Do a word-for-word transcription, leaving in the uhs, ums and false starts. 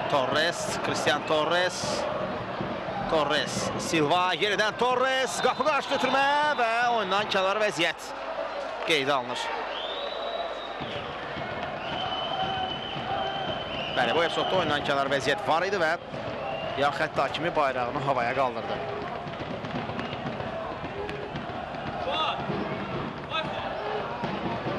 Torres, Cristian Torres. Torres, Silva, yenidən Torres. Qapı qarşı götürmə və oyundan kənar vəziyyət qeydə alınır. Bəli, bu epizodda oyundan kənar vəziyyət var idi və yan xətt hakimi bayrağını havaya qaldırdı.